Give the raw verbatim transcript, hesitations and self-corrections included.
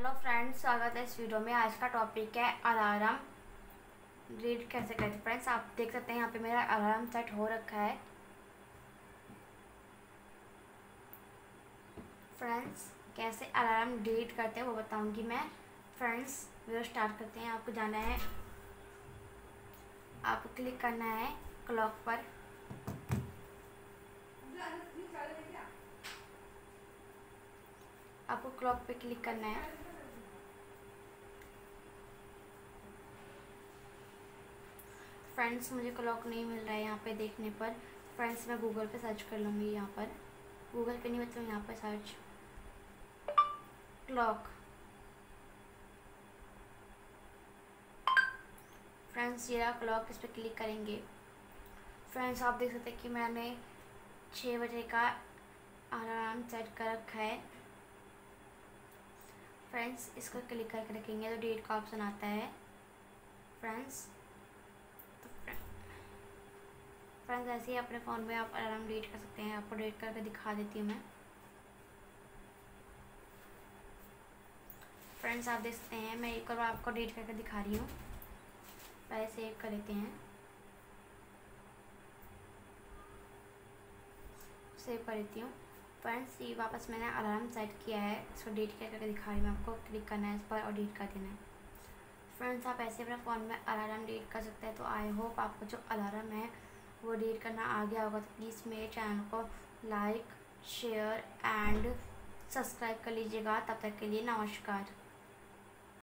Hello friends, स्वागत है इस वीडियो में। आज का टॉपिक है अलार्म डिलीट कैसे करते। फ्रेंड्स, आप देख सकते हैं यहाँ पे मेरा अलार्म सेट हो रखा है। फ्रेंड्स, कैसे अलार्म डिलीट करते हैं वो बताऊंगी मैं। फ्रेंड्स, वीडियो स्टार्ट करते हैं। आपको जाना है, आपको क्लिक करना है क्लॉक पर। आपको क्लॉक पे क्लिक करना है। फ्रेंड्स, मुझे क्लॉक नहीं मिल रहा है यहाँ पे देखने पर। फ्रेंड्स, मैं गूगल पे सर्च कर लूँगी। यहाँ पर गूगल पे नहीं मतलब यहाँ पर सर्च क्लॉक। फ्रेंड्स, ये क्लॉक, इस पर क्लिक करेंगे। फ्रेंड्स, आप देख सकते हैं कि मैंने छः बजे का अलार्म सेट कर रखा है। फ्रेंड्स, इसको क्लिक करके रखेंगे तो डेट का ऑप्शन आता है। फ्रेंड्स तो फ्रेंड्स ऐसे ही अपने फ़ोन में आप अलार्म डिलीट कर सकते हैं। आपको डिलीट करके दिखा देती हूँ मैं। फ्रेंड्स, आप देख सकते हैं, मैं एक बार आपको डिलीट करके दिखा रही हूँ। पहले सेव कर लेते हैं। सेव कर लेती हूँ। फ्रेंड्स, ये वापस मैंने अलार्म सेट किया है, इसको डिलीट करके दिखा रही हूँ। आपको क्लिक करना है इस पर और डिलीट कर देना है। फ्रेंड्स, आप ऐसे अपने फ़ोन में अलार्म डिलीट कर सकते हैं। तो आई होप आपको जो अलार्म है वो डिलीट करना आ गया होगा। तो प्लीज़ मेरे चैनल को लाइक, शेयर एंड सब्सक्राइब कर लीजिएगा। तब तक के लिए नमस्कार।